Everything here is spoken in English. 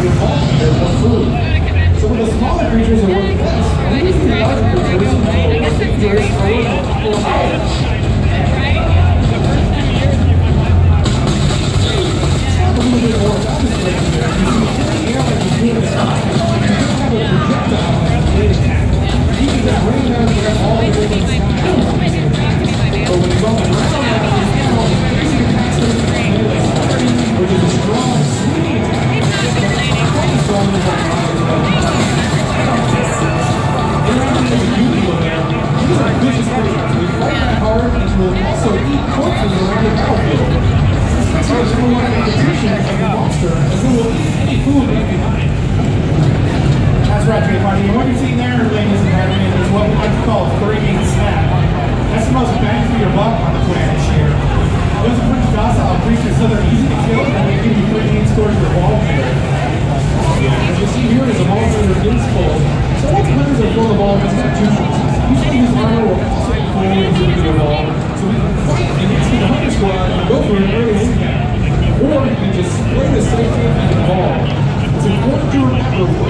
get more food. So when the smaller creatures are worth less, and these larger creatures are worth a little bit more about this thing here. You see the air like you do in the sky. You have a projectile that attack. You can just bring down there all the way to the sky. But when it's on the ground, it's basically which is a strong swinging attack. These are vicious creatures. They fight that hard and will also eat corpses around the battlefield. This makes it a lot of competition of the monster, as it will eat any food left behind. That's right, Trade Party. What you're seeing there, ladies and gentlemen, is what we like to call a freaking snack. That's the most bang for your buck on the planet here. Those are pretty docile creatures, so they're easy to kill, and they give you 13 scores per ball here. As you see here, is a monster that is full. So once hunters are full of ball, it's got two choices. Usually his armor will also be full into the ball, so we can fight against the hunter squad and go for an early impact. Or you can just spray the safety and the ball. It's important to remember